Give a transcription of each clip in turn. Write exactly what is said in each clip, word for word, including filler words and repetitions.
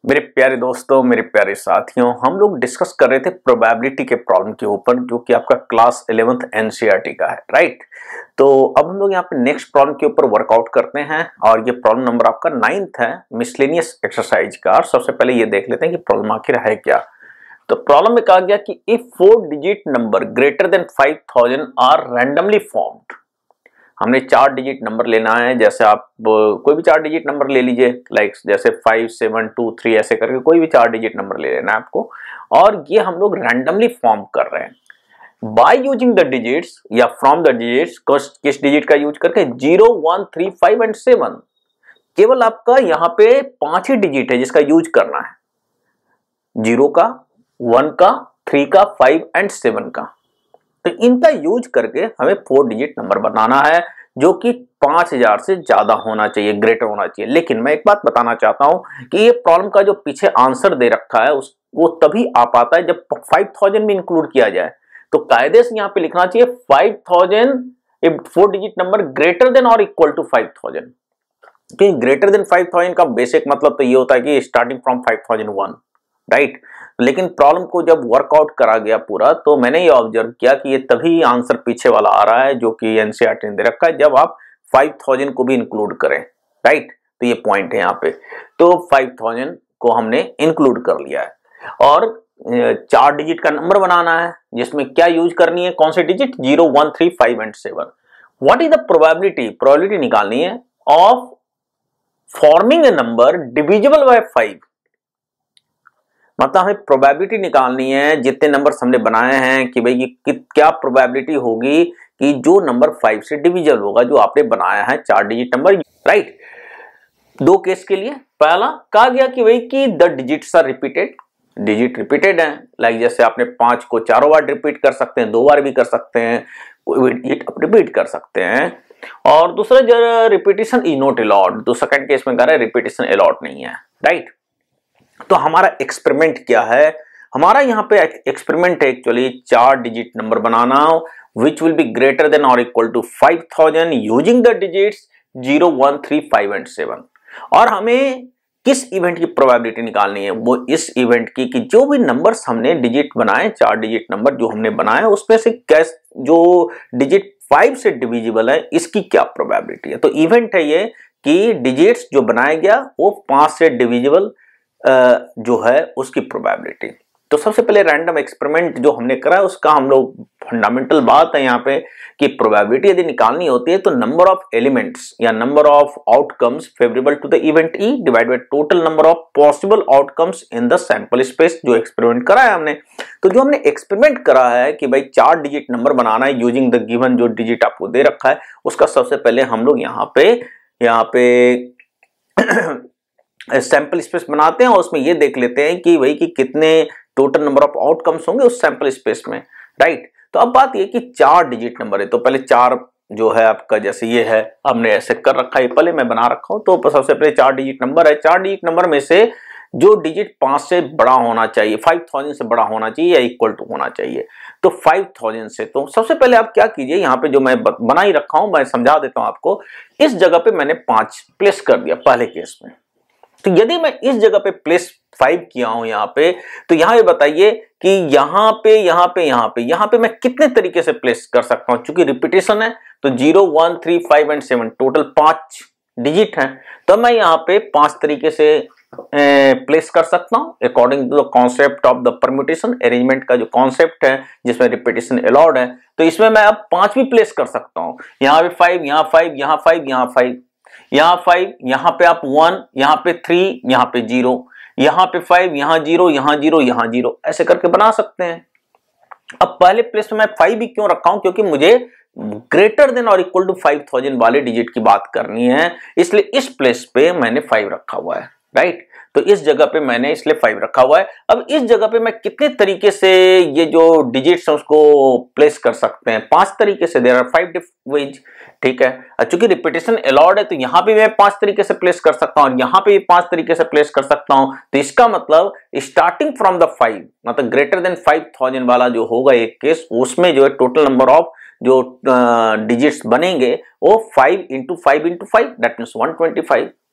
मेरे प्यारे दोस्तों, मेरे प्यारे साथियों, हम लोग डिस्कस कर रहे थे प्रोबेबिलिटी के प्रॉब्लम के ऊपर, जो कि आपका क्लास इलेवेंथ एनसीईआरटी का है, राइट। तो अब हम लोग यहाँ पे नेक्स्ट प्रॉब्लम के ऊपर वर्कआउट करते हैं और ये प्रॉब्लम नंबर आपका नाइन्थ है मिसलेनियस एक्सरसाइज का। और सबसे पहले ये देख लेते हैं कि प्रॉब्लम आखिर है क्या। तो प्रॉब्लम में कहा गया कि if four digit number greater than five thousand are randomly formed. हमने चार डिजिट नंबर लेना है, जैसे आप कोई भी चार डिजिट नंबर ले लीजिए, लाइक जैसे फाइव सेवन टू थ्री ऐसे करके कोई भी चार डिजिट नंबर ले लेना है आपको। और ये हम लोग रैंडमली फॉर्म कर रहे हैं बाय यूजिंग द डिजिट्स या फ्रॉम द डिजिट्स। किस डिजिट का यूज करके? Zero one three five and seven. केवल आपका यहाँ पे पांच ही डिजिट है जिसका यूज करना है, जीरो का, वन का, थ्री का, फाइव एंड सेवन का। तो इनका यूज करके हमें फोर डिजिट नंबर बनाना है जो कि पांच हजार से ज्यादा होना चाहिए, ग्रेटर होना चाहिए। लेकिन मैं एक बात बताना चाहता हूं कि ये प्रॉब्लम का जो पीछे आंसर दे रखा है उस वो तभी आ पाता है जब फाइव थाउजेंड भी इंक्लूड किया जाए। तो कायदे से यहाँ पे लिखना चाहिए five thousand if four digit number greater than और इक्वल टू फाइव थाउजेंड। क्योंकि ग्रेटर देन फाइव थाउजेंड का बेसिक मतलब तो ये होता है कि starting from five thousand one, right. लेकिन प्रॉब्लम को जब वर्कआउट करा गया पूरा, तो मैंने ये ऑब्जर्व किया कि ये तभी आंसर पीछे वाला आ रहा है जो कि एनसीईआरटी ने दे रखा है, जब आप फाइव थाउजेंड को भी इंक्लूड करें, राइट। तो ये पॉइंट है यहाँ पे। तो फाइव थाउजेंड को हमने इंक्लूड कर लिया है और चार डिजिट का नंबर बनाना है जिसमें क्या यूज करनी है, कौन से डिजिट? Zero one three five and seven. What is the probability? Probability निकालनी है of forming a number divisible by five. मतलब हमें प्रोबेबिलिटी निकालनी है जितने नंबर हमने बनाए हैं कि भाई ये क्या प्रोबेबिलिटी होगी कि जो नंबर फाइव से डिविजिबल होगा, जो आपने बनाया है चार डिजिट नंबर, राइट। दो केस के लिए। पहला कहा गया कि भाई कि the digits are repeated, digit repeated है, लाइक जैसे आपने पांच को चारों बार रिपीट कर सकते हैं, दो बार भी कर सकते हैं, कोई डिजिट आप रिपीट कर सकते हैं। और दूसरा जरा रिपीटेशन इज नॉट अलाउड, तो सेकंड केस में कह रहा है रिपीटेशन अलाउड नहीं है, राइट। तो हमारा एक्सपेरिमेंट क्या है? हमारा यहाँ पे एक्सपेरिमेंट है एक्चुअली चार डिजिट नंबर बनाना which will be greater than और equal to five thousand using the digits zero one three five and seven. और हमें किस इवेंट की प्रोबेबिलिटी निकालनी है? वो इस इवेंट की कि जो भी नंबर्स हमने डिजिट बनाए, चार डिजिट नंबर जो हमने बनाए, उसमें से कैस जो डिजिट फाइव से डिविजिबल है इसकी क्या प्रोबेबिलिटी है। तो इवेंट है ये कि डिजिट्स जो बनाया गया वो पांच से डिविजिबल जो है उसकी प्रोबेबिलिटी। तो सबसे पहले रैंडम एक्सपेरिमेंट जो हमने करा है उसका हम लोग फंडामेंटल बात है यहाँ पे कि प्रोबेबिलिटी यदि निकालनी होती है तो नंबर ऑफ एलिमेंट्स या number of outcomes favourable to the event E divide by total number of possible outcomes in the sample space. जो एक्सपेरिमेंट करा है हमने, तो जो हमने एक्सपेरिमेंट करा है कि भाई चार डिजिट नंबर बनाना है यूजिंग द गिवन जो डिजिट आपको दे रखा है, उसका सबसे पहले हम लोग यहाँ पे यहाँ पे सैंपल स्पेस बनाते हैं और उसमें ये देख लेते हैं कि भाई कि कितने टोटल नंबर ऑफ आउटकम्स होंगे उस सैंपल स्पेस में, राइट। तो अब बात ये कि चार डिजिट नंबर है, तो पहले चार जो है आपका, जैसे ये है हमने ऐसे कर रखा है, पहले मैं बना रखा हूं। तो सबसे पहले चार डिजिट नंबर है, चार डिजिट नंबर में से जो डिजिट पांच से बड़ा होना चाहिए, फाइव थाउजेंड से बड़ा होना चाहिए या इक्वल टू होना चाहिए। तो फाइव थाउजेंड से, तो सबसे पहले आप क्या कीजिए, यहाँ पे जो मैं बना ही रखा हूं मैं समझा देता हूं आपको। इस जगह पे मैंने पांच प्लेस कर दिया पहले केस में। तो यदि मैं इस जगह पे प्लेस फाइव किया हूं यहाँ पे, तो यहाँ पे बताइए कि यहाँ पे यहाँ पे यहाँ पे यहाँ पे मैं कितने तरीके से प्लेस कर सकता हूं। चूंकि रिपीटेशन है तो zero one three five and seven total पांच डिजिट हैं, तो मैं यहाँ पे पांच तरीके से प्लेस कर सकता हूं according to the concept of the permutation arrangement का जो कॉन्सेप्ट है जिसमें रिपीटेशन अलाउड है। तो इसमें मैं अब पांच भी प्लेस कर सकता हूं, यहाँ पे फाइव, यहाँ फाइव, यहाँ फाइव, यहाँ फाइव, यहाँ फाइव, यहाँ पे आप वन, यहाँ पे थ्री, यहाँ पे जीरो, यहाँ पे फाइव, यहाँ जीरो, यहाँ जीरो, यहाँ जीरो, ऐसे करके बना सकते हैं। अब पहले प्लेस में मैं फाइव भी क्यों रखा हूं? क्योंकि मुझे ग्रेटर देन और इक्वल टू फाइव थाउजेंड वाले डिजिट की बात करनी है, इसलिए इस प्लेस पे मैंने फाइव रखा हुआ है, राइट। तो इस जगह पे मैंने इसलिए फाइव रखा हुआ है। अब इस जगह पे मैं कितने तरीके से ये जो डिजिट्स हैं उसको प्लेस कर सकते हैं? पांच तरीके से, there are five different ways, ठीक है। चूंकि रिपीटेशन अलाउड है तो यहाँ पे मैं पांच तरीके से प्लेस कर सकता हूँ और यहाँ पे भी पांच तरीके से प्लेस कर सकता हूँ। तो इसका मतलब स्टार्टिंग फ्रॉम द फाइव, मतलब ग्रेटर देन फाइव थाउजेंड वाला जो होगा एक केस, उसमें जो है टोटल नंबर ऑफ जो डिजिट्स बनेंगे वो five into five into five, that means one twenty five,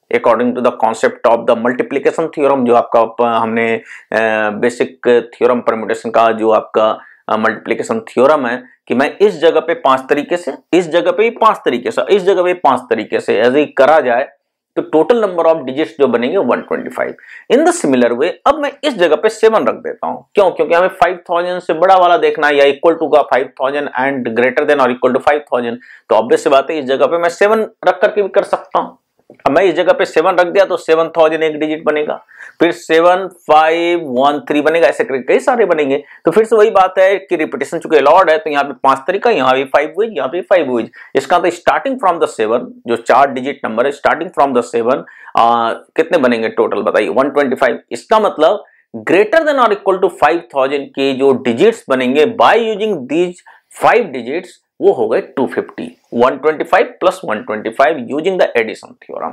according to the concept of the multiplication theorem, जो आपका हमने बेसिक थ्योरम परम्यूटेशन का जो आपका मल्टीप्लिकेशन थ्योरम है कि मैं इस जगह पे पांच तरीके से, इस जगह पे पांच तरीके से, इस जगह पे पांच तरीके से ऐसे करा जाए तो टोटल नंबर ऑफ डिजिट्स जो बनेंगे one twenty five. In the similar way अब मैं इस जगह पे सेवन रख देता हूं, क्यों? क्योंकि हमें फाइव थाउजेंड से बड़ा वाला देखना है या इक्वल टू का five thousand and greater than और इक्वल टू फाइव थाउजेंड, तो ऑब्वियस सी बात है इस जगह पे मैं सेवन रख करके भी कर सकता हूं। अब मैं इस जगह पे सेवन रख दिया तो सेवन थाउजेंड एक डिजिट बनेगा, फिर सेवन फाइव वन थ्री बनेगा, ऐसे करके कई सारे बनेंगे। तो फिर से वही बात है कि रिपीटेशन चूंकि अलाउड है तो यहाँ पे पांच तरीका, यहाँ भी फाइव हुई, यहाँ पे फाइव हुई। इसका तो स्टार्टिंग फ्रॉम द सेवन, जो चार डिजिट नंबर है स्टार्टिंग फ्रॉम द सेवन कितने बनेंगे टोटल बताइए? One twenty five. इसका मतलब ग्रेटर देन और इक्वल टू फाइव थाउजेंड के जो डिजिट्स बनेंगे by using these five digits वो हो गए two fifty. One twenty five plus one twenty five using the addition theorem,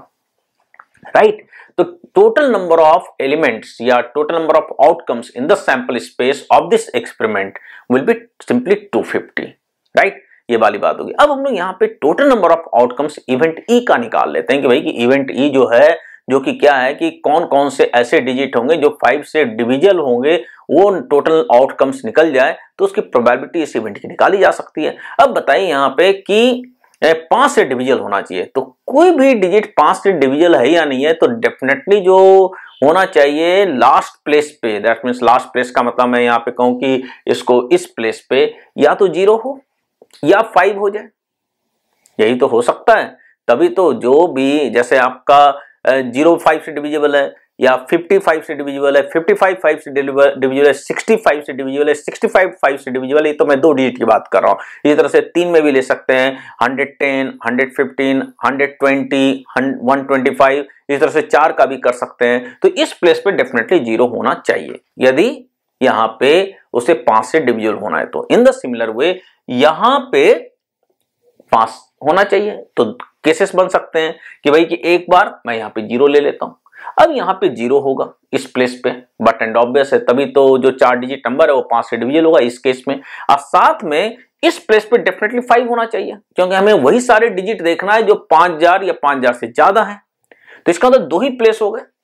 right. तो टोटल नंबर ऑफ एलिमेंट्स या total number of outcomes in the sample space of this experiment will be simply two fifty, right. ये वाली बात होगी। अब हम लोग यहाँ पे total number of outcomes event E का निकाल लेते हैं कि भाई कि इवेंट ई जो है, जो कि क्या है कि कौन कौन से ऐसे डिजिट होंगे जो फाइव से डिविजल होंगे, वो टोटल आउटकम्स निकल जाए तो उसकी प्रोबेबिलिटी इस इवेंट की निकाली जा सकती है। अब बताइए यहाँ पे कि पांच से डिविजल होना चाहिए, तो कोई भी डिजिट पांच से डिविजल है या नहीं है, तो डेफिनेटली जो होना चाहिए लास्ट प्लेस पे, दैट मीन्स लास्ट प्लेस का मतलब मैं यहाँ पे कहूं कि इसको इस प्लेस पे या तो जीरो हो या फाइव हो जाए, यही तो हो सकता है। तभी तो जो भी जैसे आपका जीरो फाइव से डिविजिबल है या फिफ्टी फाइव से डिविजिबल है, फिफ्टी फाइव फाइव से डिविजिबल है, सिक्सटी फाइव से डिविजिबल है, सिक्सटी फाइव फाइव से डिविजिबल है। ये तो मैं दो डिजिट की बात कर रहा हूं। इसी तरह से तीन में भी ले सकते हैं, hundred ten, hundred fifteen, hundred twenty, one twenty five. इस तरह से चार का भी कर सकते हैं। तो इस प्लेस पे डेफिनेटली जीरो होना चाहिए यदि यहाँ पे उसे पांच से डिविजिबल होना है। तो इन द सिमिलर वे यहाँ पे पांच होना चाहिए। तो केसेस बन सकते हैं कि भाई कि एक बार मैं यहाँ पे जीरो ले लेता हूं, अब यहाँ पे जीरो होगा इस प्लेस पे, बट एंड ऑब्वियस है तभी तो जो चार डिजिट नंबर है वो पांच से डिविजल होगा इस केस में। और साथ में इस प्लेस पे डेफिनेटली फाइव होना चाहिए, क्योंकि हमें वही सारे डिजिट देखना है जो पांच हजार या पांच हजार से ज्यादा है। तो इसका मतलब दो ही प्लेस हो गए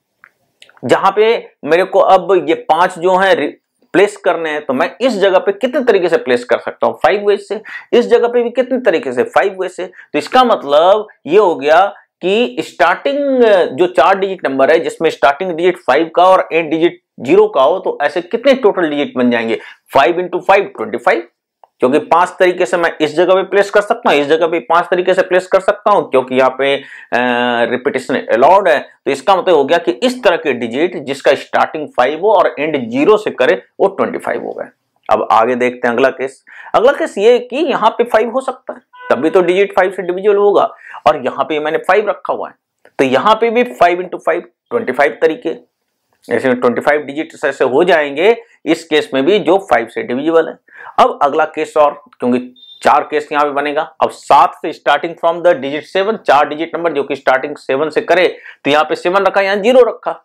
जहां पे मेरे को अब ये पांच जो है प्लेस करने हैं। तो मैं इस जगह पे कितने तरीके से प्लेस कर सकता हूं? फाइव वे से। इस जगह पे भी कितने तरीके से? फाइव वे से। तो इसका मतलब ये हो गया कि स्टार्टिंग जो चार डिजिट नंबर है जिसमें स्टार्टिंग डिजिट फाइव का और एंड डिजिट जीरो का हो, तो ऐसे कितने टोटल डिजिट बन जाएंगे? Five into five twenty five, क्योंकि पांच तरीके से मैं इस जगह पे प्लेस कर सकता हूं, इस जगह पे पांच तरीके से प्लेस कर सकता हूं, क्योंकि यहाँ पे रिपीटेशन अलाउड है। तो इसका मतलब हो गया कि इस तरह के डिजिट जिसका स्टार्टिंग फाइव हो और एंड जीरो से करे वो ट्वेंटी फाइव हो गए। अब आगे देखते हैं अगला केस। अगला केस ये है कि यहाँ पे फाइव हो सकता है, तभी तो डिजिट फाइव से डिविजिबल होगा, और यहाँ पे मैंने फाइव रखा हुआ है, तो यहाँ पे भी five into five twenty five तरीके, ऐसे ट्वेंटी फाइव डिजिट ऐसे हो जाएंगे इस केस में भी जो फाइव से डिविजिबल है। अब अगला केस, और क्योंकि चार केस यहाँ पे बनेगा। अब सात से starting from the digit seven, चार डिजिट नंबर जो कि स्टार्टिंग सेवन से करे, तो यहाँ पे सेवन रखा, यहाँ जीरो रखा,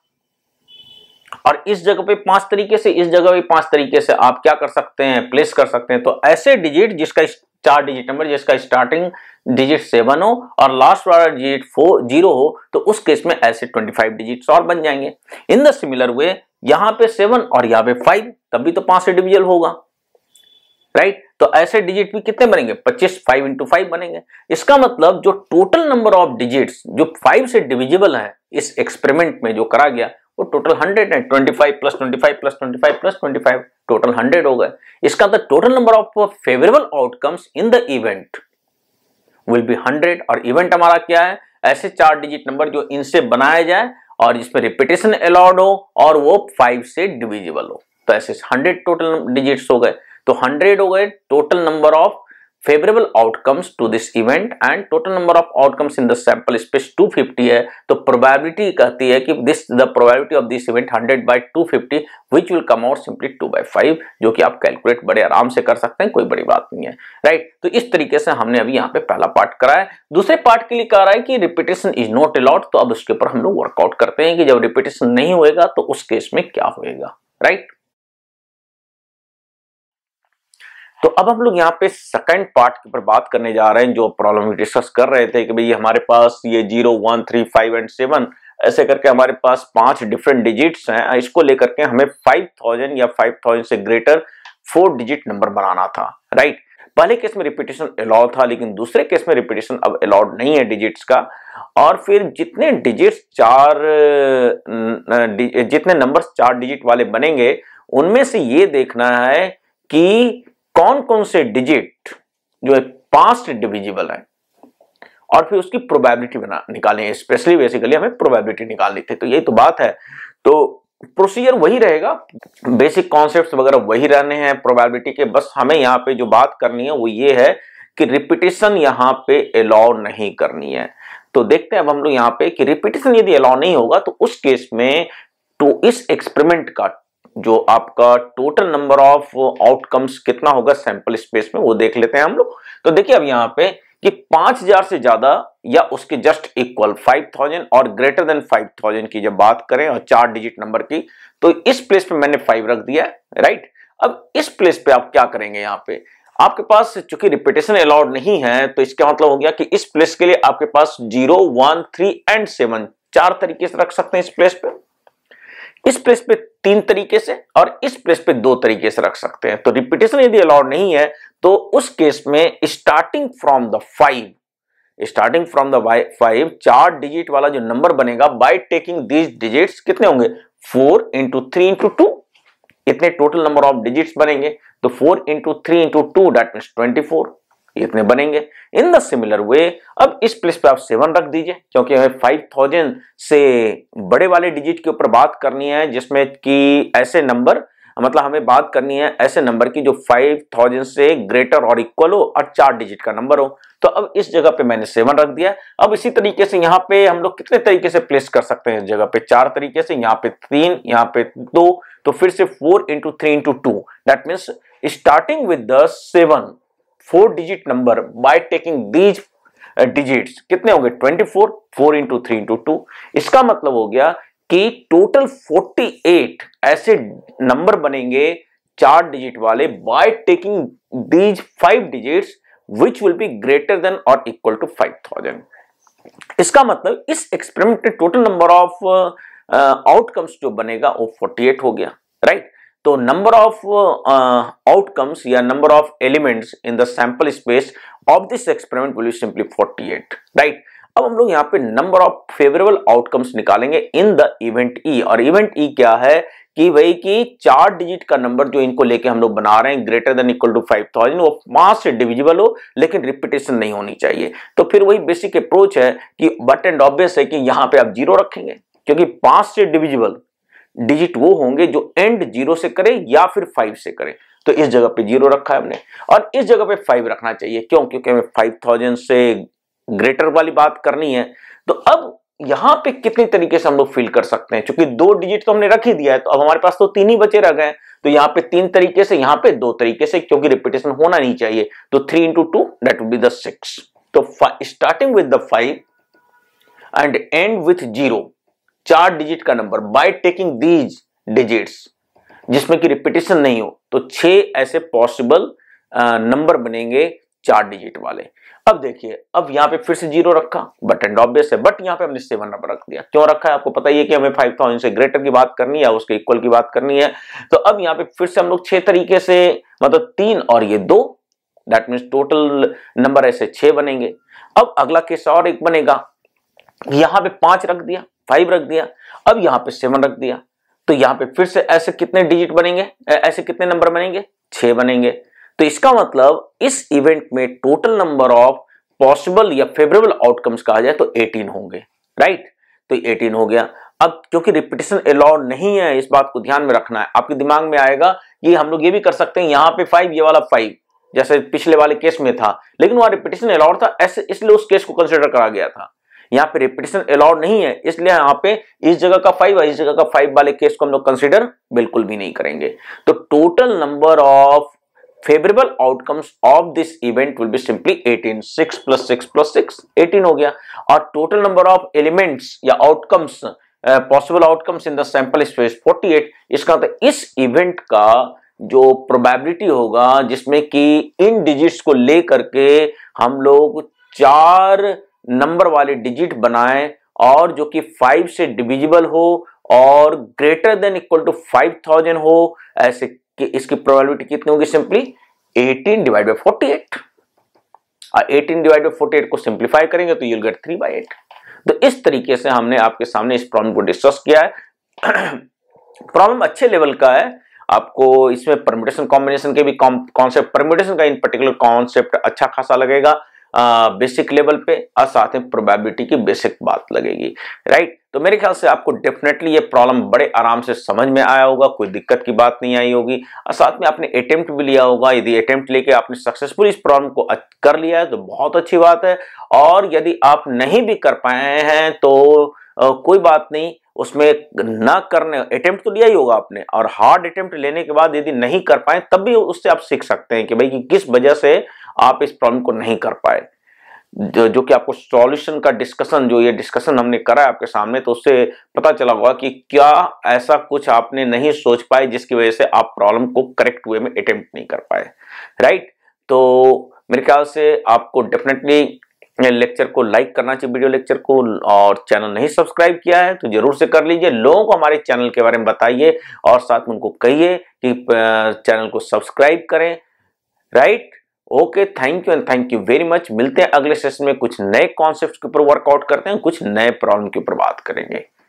और इस जगह पे पांच तरीके से, इस जगह पे पांच तरीके से आप क्या कर सकते हैं? प्लेस कर सकते हैं। तो ऐसे डिजिट जिसका चार डिजिट नंबर जिसका स्टार्टिंग डिजिट सेवन हो और लास्ट वाला डिजिट फोर जीरो हो, तो उस केस में ऐसे ट्वेंटी फाइव डिजिट्स और बन जाएंगे। इन द सिमिलर वे यहाँ पे सेवन और यहाँ पे फाइव, तभी तो पांच से डिविजिबल होगा, राइट। तो ऐसे डिजिट भी कितने बनेंगे? पच्चीस, फाइव इंटू फाइव बनेंगे। इसका मतलब जो टोटल नंबर ऑफ डिजिट्स जो फाइव से डिविजिबल है इस एक्सपेरिमेंट में जो करा गया वो टोटल हंड्रेड है। Twenty five plus twenty five plus twenty five plus twenty five total hundred हो गए। इसका मतलब total number of favourable outcomes in the event will be hundred. और इवेंट हमारा क्या है? ऐसे चार डिजिट नंबर जो इनसे बनाया जाए और जिसमें रिपीटेशन अलाउड हो और वो फाइव से डिविजिबल हो, तो ऐसे हंड्रेड टोटल डिजिट्स हो गए। तो हंड्रेड हो गए total number of favorable outcomes to this event, and total number of outcomes in the sample space two fifty है। तो probability कहती है कि this the probability of this event hundred by two fifty which will come out simply two by five, जो कि आप calculate बड़े आराम से कर सकते हैं, कोई बड़ी बात नहीं है, राइट। तो इस तरीके से हमने अभी यहाँ पे पहला पार्ट करा है। दूसरे पार्ट के लिए कह रहा है कि रिपीटेशन इज नॉट अलाउड। तो अब उसके ऊपर हम लोग वर्कआउट करते हैं कि जब रिपीटेशन नहीं होएगा तो उस केस में क्या होएगा, राइट। तो अब हम लोग यहाँ पे सेकंड पार्ट के ऊपर बात करने जा रहे हैं, जो प्रॉब्लम डिस्कस कर रहे थे कि भाई हमारे पास ये zero one three five and seven ऐसे करके हमारे पास पांच डिफरेंट डिजिट्स हैं। इसको लेकर के हमें फाइव थाउजेंड या फाइव थाउजेंड से ग्रेटर फोर डिजिट नंबर बनाना था, राइट। पहले केस में रिपीटेशन अलाउ था, लेकिन दूसरे केस में रिपीटेशन अब अलाउड नहीं है डिजिट्स का। और फिर जितने डिजिट्स चार जितने नंबर्स चार डिजिट वाले बनेंगे उनमें से ये देखना है कि कौन कौन से डिजिट जो है पास्ट डिविजिबल है, और फिर उसकी प्रोबेबिलिटी बना निकालें। स्पेशली बेसिकली हमें प्रोबेबिलिटी निकालनी थी, तो यही तो बात है। तो प्रोसीजर वही रहेगा, बेसिक कॉन्सेप्ट्स वगैरह वही रहने हैं प्रोबेबिलिटी के। बस हमें यहाँ पे जो बात करनी है वो ये है कि रिपीटेशन यहाँ पे अलाउ नहीं करनी है। तो देखते हैं अब हम लोग यहाँ पे कि रिपीटेशन यदि अलाउ नहीं होगा तो उस केस में तो इस एक्सपेरिमेंट का जो आपका टोटल नंबर ऑफ आउटकम्स कितना होगा सैंपल स्पेस में, वो देख लेते हैं हम लोग। तो देखिए अब यहाँ पे कि पांच हजार से ज्यादा या उसके जस्ट इक्वल फाइव थाउजेंड और ग्रेटर देन फाइव थाउजेंड की जब बात करें और चार डिजिट नंबर की, तो इस प्लेस पे मैंने फाइव रख दिया है, राइट। अब इस प्लेस पे आप क्या करेंगे, यहाँ पे आपके पास चूंकि रिपीटेशन अलाउड नहीं है तो इसका मतलब हो गया कि इस प्लेस के लिए आपके पास zero one three and seven चार तरीके से रख सकते हैं इस प्लेस पे, इस प्लेस पे तीन तरीके से और इस प्लेस पे दो तरीके से रख सकते हैं। तो रिपीटेशन यदि अलाउड नहीं है तो उस केस में starting from the five starting from the five चार डिजिट वाला जो नंबर बनेगा बाय टेकिंग दीज डिजिट्स कितने होंगे, four into three into two, इतने टोटल नंबर ऑफ डिजिट्स बनेंगे। तो four into three into two that means twenty four, इतने बनेंगे। इन द सिमिलर वे अब इस प्लेस पे आप सेवन रख दीजिए, क्योंकि हमें फाइव थाउजेंड से बड़े वाले डिजिट के ऊपर बात करनी है, जिसमें कि ऐसे नंबर मतलब हमें बात करनी है ऐसे नंबर की जो फाइव थाउजेंड से ग्रेटर और इक्वल हो और चार डिजिट का नंबर हो। तो अब इस जगह पे मैंने सेवन रख दिया। अब इसी तरीके से यहाँ पे हम लोग कितने तरीके से प्लेस कर सकते हैं, इस जगह पे चार तरीके से, यहाँ पे तीन, यहाँ पे दो, तो फिर से four into three into two that means starting with the seven four digit number by taking these digits कितने होंगे, twenty four, four into three into two. इसका मतलब हो गया कि टोटल फोर्टी एट ऐसे नंबर बनेंगे चार डिजिट वाले by taking these five digits which will be greater than और इक्वल टू फाइव थाउजेंड। इसका मतलब इस एक्सपेरिमेंट में टोटल नंबर ऑफ आउटकम्स जो बनेगा वो फोर्टी एट हो गया, राइट। तो नंबर ऑफ आउटकम्स या number of elements in the sample space of this experiment will be simply forty eight, right. अब हम लोग यहाँ पे नंबर ऑफ फेवरेबल आउटकम्स निकालेंगे इन द इवेंट ई, और इवेंट ई क्या है कि वही कि चार डिजिट का नंबर जो इनको लेके हम लोग बना रहे हैं greater than equal to five thousand, वो पांच से डिविजिबल हो लेकिन रिपीटेशन नहीं होनी चाहिए। तो फिर वही बेसिक अप्रोच है कि बट एंड ऑब्वियस है कि यहाँ पे आप जीरो रखेंगे, क्योंकि पांच से डिविजिबल डिजिट वो होंगे जो एंड जीरो से करे या फिर फाइव से करे। तो इस जगह पे जीरो रखा है हमने, और इस जगह पे फाइव रखना चाहिए, क्यों, क्योंकि हमें फाइव थाउजेंड से ग्रेटर वाली बात करनी है। तो अब यहां पे कितने तरीके से हम लोग फिल कर सकते हैं, क्योंकि दो डिजिट तो हमने रख ही दिया है, तो अब हमारे पास तो तीन ही बचे रह गए। तो यहाँ पे तीन तरीके से, यहाँ पे दो तरीके से, क्योंकि रिपीटेशन होना नहीं चाहिए। तो three into two that will be the six. तो starting with the five and end with zero, चार डिजिट का number by taking these digits जिसमें कि रिपीटेशन नहीं हो, तो छह ऐसे पॉसिबल नंबर बनेंगे चार डिजिट वाले। अब देखिए, अब यहाँ पे फिर से जीरो रखा, बट एंड ऑब्वियस है, बट यहाँ पे हमने सेवन नंबर रख दिया। क्यों रखा है, आपको पता ही है कि हमें फाइव थाउजेंड से ग्रेटर की बात करनी है, उसके इक्वल की बात करनी है। तो अब यहाँ पे फिर से हम लोग छह तरीके से, मतलब तीन और ये दो, दैट मीन्स टोटल नंबर ऐसे छह बनेंगे। अब अगला केस और एक बनेगा, यहाँ पे पांच रख दिया, फाइव रख दिया, अब यहाँ पे सेवन रख दिया। तो यहाँ पे फिर से ऐसे कितने डिजिट बनेंगे, ऐसे कितने नंबर बनेंगे, छह बनेंगे। तो इसका मतलब इस इवेंट में टोटल नंबर ऑफ पॉसिबल या फेवरेबल आउटकम्स कहा जाए तो एटीन होंगे, राइट। तो एटीन हो गया। अब क्योंकि रिपीटेशन अलाउड नहीं है, इस बात को ध्यान में रखना है। आपके दिमाग में आएगा कि हम लोग ये भी कर सकते हैं, यहाँ पे फाइव, ये वाला फाइव, जैसे पिछले वाले केस में था, लेकिन वहां रिपीटेशन अलाउड था, ऐसे इसलिए उस केस को कंसिडर करा गया था। यहाँ पे रिपीटेशन अलाउड नहीं है, इसलिए यहाँ पे इस जगह का फाइव और इस जगह का फाइव वाले केस को हम लोग कंसिडर बिल्कुल भी नहीं करेंगे। तो total number of favorable outcomes of this event will be simply eighteen, six plus six plus six, eighteen हो गया। और total number of elements या outcomes uh, possible outcomes in the sample space forty-eight। इसका मतलब इस event का जो probability होगा जिसमें कि इन डिजिट्स को लेकर के हम लोग चार नंबर वाले डिजिट बनाएं और जो कि फाइव से डिविजिबल हो और greater than equal to five thousand हो, ऐसे कि इसकी प्रोबेबिलिटी कितनी होगी? Simply eighteen divide by forty eight. Eighteen divide by forty eight को सिंप्लीफाई करेंगे तो you'll get three by eight. तो इस तरीके से हमने आपके सामने इस प्रॉब्लम को डिस्कस किया है। प्रॉब्लम अच्छे लेवल का है, आपको इसमें परम्यूटेशन कॉम्बिनेशन के भी कॉन्सेप्ट, परम्यूटेशन का इन पर्टिकुलर कॉन्सेप्ट अच्छा खासा लगेगा बेसिक लेवल पे, और साथ में प्रोबेबिलिटी की बेसिक बात लगेगी, राइट। तो मेरे ख्याल से आपको डेफिनेटली ये प्रॉब्लम बड़े आराम से समझ में आया होगा, कोई दिक्कत की बात नहीं आई होगी, और साथ में आपने अटेम्प्ट भी लिया होगा। यदि अटेम्प्ट लेके आपने सक्सेसफुल इस प्रॉब्लम को कर लिया है तो बहुत अच्छी बात है, और यदि आप नहीं भी कर पाए हैं तो आ, कोई बात नहीं, उसमें ना करने, अटेम्प्ट तो लिया ही होगा आपने, और हार्ड अटेम्प्ट लेने के बाद यदि नहीं कर पाए तब भी उससे आप सीख सकते हैं कि भाई कि किस वजह से आप इस प्रॉब्लम को नहीं कर पाए। जो, जो कि आपको सॉल्यूशन का डिस्कशन, जो ये डिस्कशन हमने करा है आपके सामने, तो उससे पता चला होगा कि क्या ऐसा कुछ आपने नहीं सोच पाए जिसकी वजह से आप प्रॉब्लम को करेक्ट वे में अटेम्प्ट नहीं कर पाए, राइट। तो मेरे ख्याल से आपको डेफिनेटली लेक्चर को लाइक करना चाहिए, वीडियो लेक्चर को, और चैनल नहीं सब्सक्राइब किया है तो जरूर से कर लीजिए। लोगों को हमारे चैनल के बारे में बताइए और साथ में उनको कहिए कि चैनल को सब्सक्राइब करें, right. Okay, thank you and thank you very much. मिलते हैं अगले सेशन में, कुछ नए कॉन्सेप्ट्स के ऊपर वर्कआउट करते हैं, कुछ नए प्रॉब्लम के ऊपर बात करेंगे।